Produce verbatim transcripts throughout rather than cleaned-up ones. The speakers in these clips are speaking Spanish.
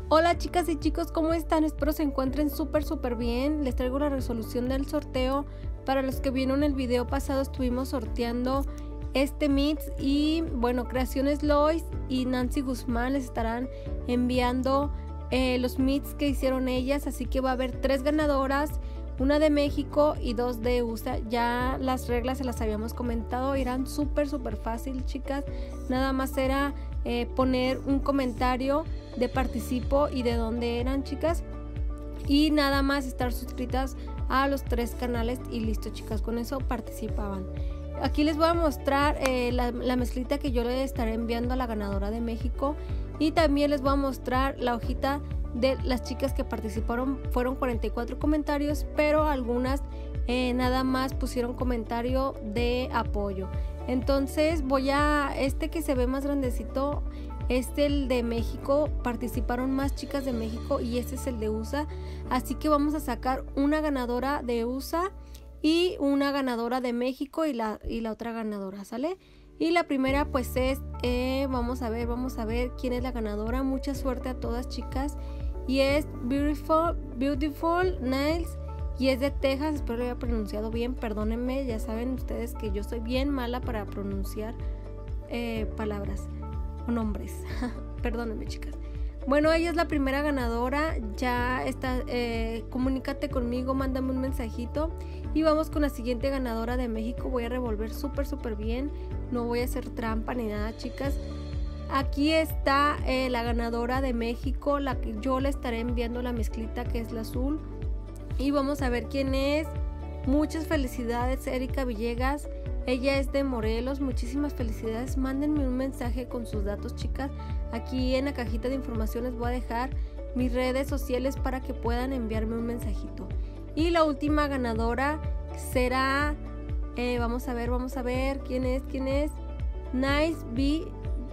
Hola chicas y chicos, ¿cómo están? Espero se encuentren súper súper bien. Les traigo la resolución del sorteo. Para los que vieron el video pasado, estuvimos sorteando este mix y bueno, Creaciones Lois y Nancy Guzmán les estarán enviando eh, los mix que hicieron ellas, así que va a haber tres ganadoras, una de México y dos de U S A. Ya las reglas se las habíamos comentado, eran súper súper fácil, chicas. Nada más era eh, poner un comentario de participo y de dónde eran, chicas, y nada más estar suscritas a los tres canales y listo, chicas, con eso participaban. Aquí les voy a mostrar eh, la, la mezclita que yo le estaré enviando a la ganadora de México, y también les voy a mostrar la hojita de las chicas que participaron. Fueron cuarenta y cuatro comentarios, pero algunas eh, nada más pusieron comentario de apoyo. Entonces voy a, este que se ve más grandecito, este el de México, participaron más chicas de México, y este es el de U S A, así que vamos a sacar una ganadora de U S A y una ganadora de México y la, y la otra ganadora, ¿sale? Y la primera pues es, eh, vamos a ver, vamos a ver quién es la ganadora. Mucha suerte a todas, chicas, y es Beautiful, Beautiful Nails, y es de Texas. Espero lo haya pronunciado bien, perdónenme, ya saben ustedes que yo soy bien mala para pronunciar eh, palabras o nombres. Perdónenme, chicas. Bueno, ella es la primera ganadora. Ya está, eh, comunícate conmigo, mándame un mensajito y vamos con la siguiente ganadora de México. Voy a revolver súper súper bien, no voy a hacer trampa ni nada, chicas. Aquí está eh, la ganadora de México, la que yo le estaré enviando la mezclita, que es la azul, y vamos a ver quién es. Muchas felicidades, Erika Villegas. Ella es de Morelos. Muchísimas felicidades. Mándenme un mensaje con sus datos, chicas. Aquí en la cajita de información les voy a dejar mis redes sociales para que puedan enviarme un mensajito. Y la última ganadora será, eh, vamos a ver, vamos a ver quién es, quién es. Nice B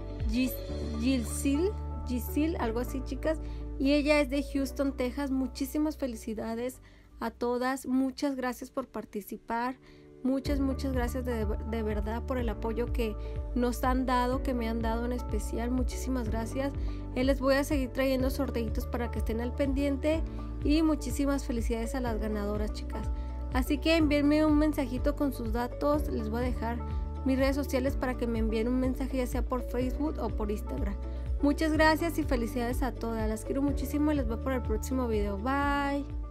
Gisil, Gisil, algo así, chicas. Y ella es de Houston, Texas. Muchísimas felicidades a todas. Muchas gracias por participar. Muchas, muchas gracias de, de verdad por el apoyo que nos han dado, que me han dado en especial. Muchísimas gracias. Eh, les voy a seguir trayendo sorteitos para que estén al pendiente. Y muchísimas felicidades a las ganadoras, chicas. Así que envíenme un mensajito con sus datos. Les voy a dejar mis redes sociales para que me envíen un mensaje, ya sea por Facebook o por Instagram. Muchas gracias y felicidades a todas. Las quiero muchísimo y les veo por el próximo video. Bye.